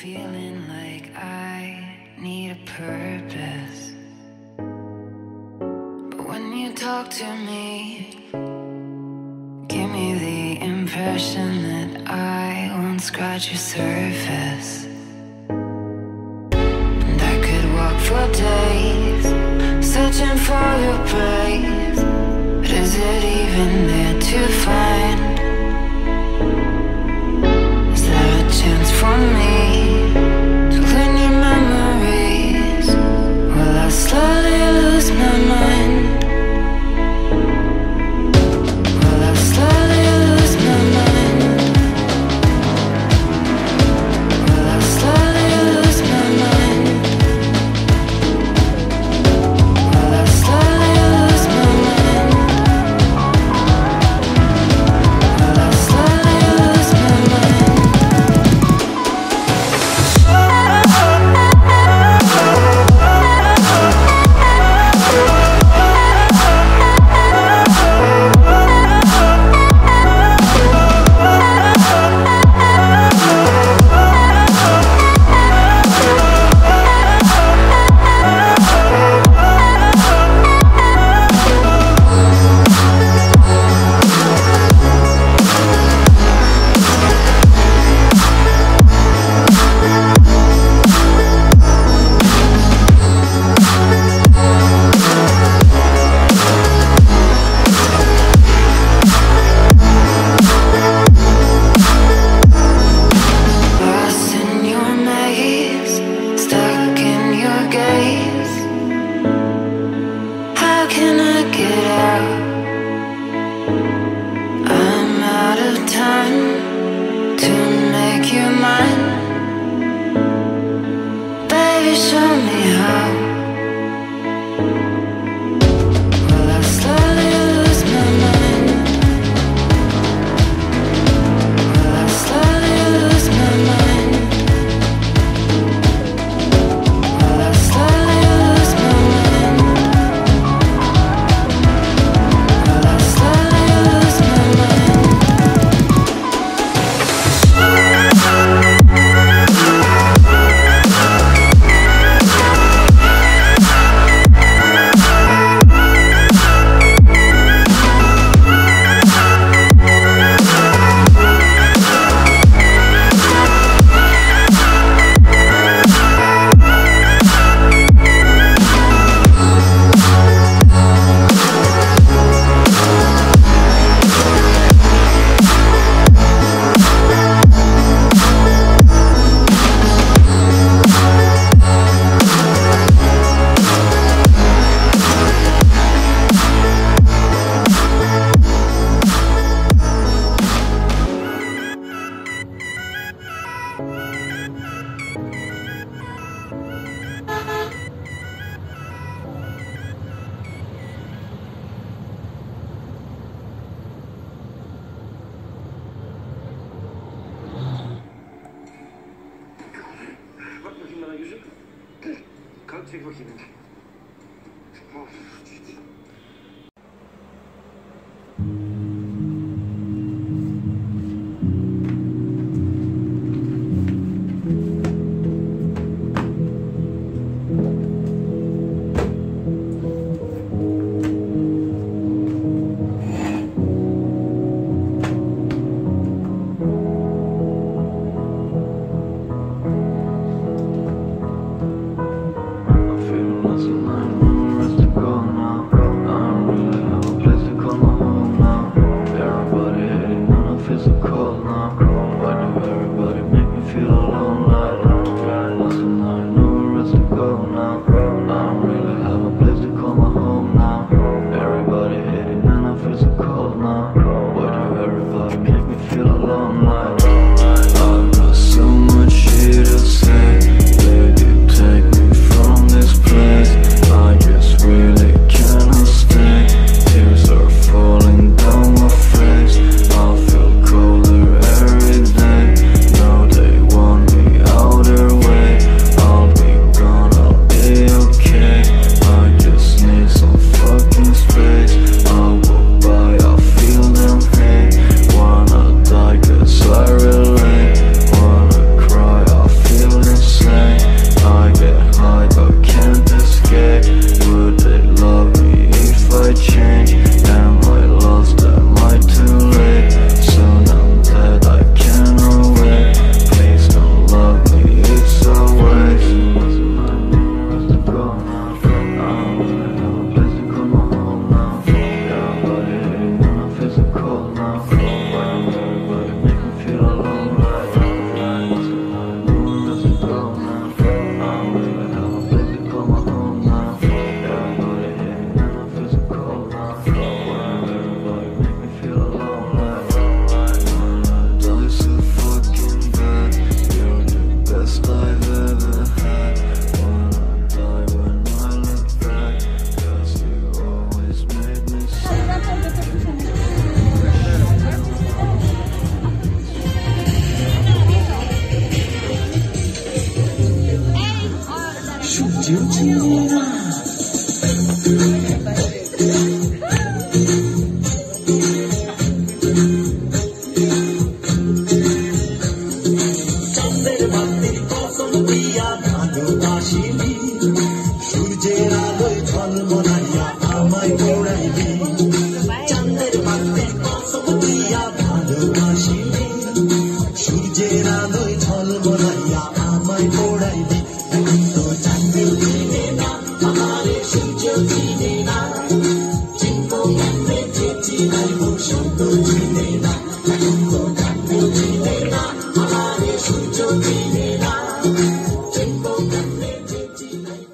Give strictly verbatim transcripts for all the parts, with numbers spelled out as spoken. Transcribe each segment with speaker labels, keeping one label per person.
Speaker 1: feeling like I need a purpose. But when you talk to me, give me the impression that I won't scratch your surface. And I could walk for days, searching for your praise, but is it even there to find? Is there a chance for me to clean your memories? Will I slowly lose my mind? Will I slowly lose my mind? Will I slowly lose my mind? Will I slowly lose my mind? Will I slowly lose my mind? Lost in your maze, stuck in your gaze. How can I get out? I'm out of time to make you mine. Baby, show me how. Will I slowly lose my mind? Will I slowly lose my mind? Will I slowly lose my mind? Will I slowly lose my mind?
Speaker 2: Bak bakayım bana yüzük. Kalk çek bakayım. Of.
Speaker 3: Feeling lost in line when the rest are gone now. কেউ চিনে না চাঁদের বাতির কসম দিয়া ভালোবাসিনি সূর্যের আলোয় ঝলমলাইয়া আমায় পোড়াইলি চাঁদের বাতির কসম দিয়া ভালোবাসিনি সূর্যের আলোয় ঝলমলাইয়া আমায় পোড়াইলি এখন তো চাঁদেও চিনে না আমারে সূর্য চিনে না চিনবো কেমনে যে চিনাইব সূর্য চিনে না এখন তো চাঁদেও চিনে না আমারে সূর্য চিনে না চিনবো কেমনে যে চিনাইব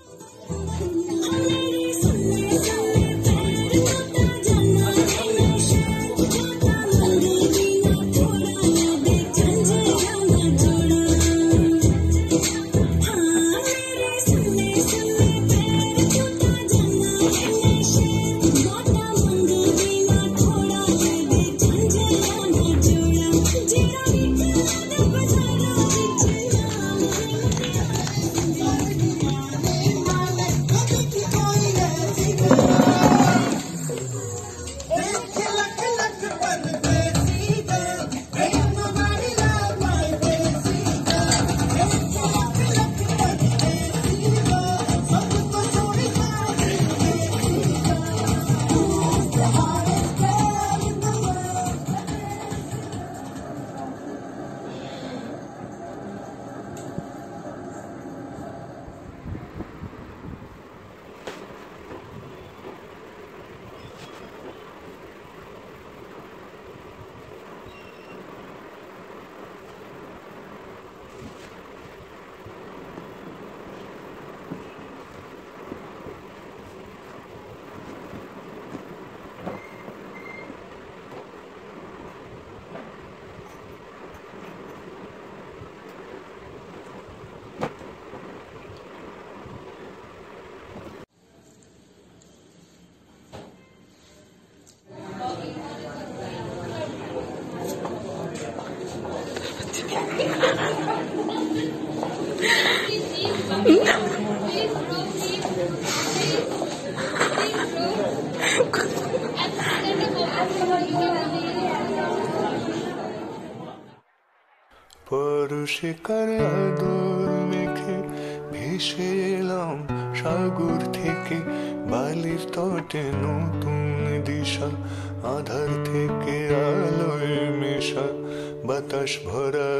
Speaker 4: পরশে কার আদর মেখে ভেসে এলাম সাগর থেকে বালির তটে নতুন দিশা আধার থেকে আলোয় মেশা বাতাস ভরা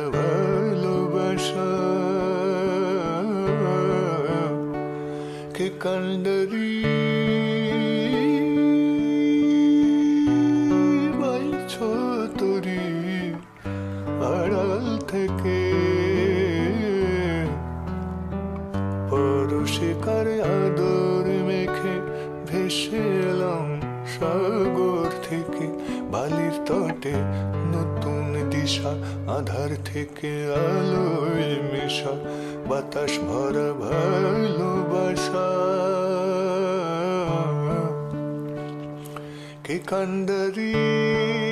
Speaker 4: ভালোবাসা কে কান্ডারি বাইছ তরি আড়াল থেকে পরশে কার আদর মেখে ভেসে এলাম সাগর থেকে বালির তটে নতুন দিশা আধার থেকে আলোয় মেশা বাতাস ভরা ভালোবাসা কে কান্ডারি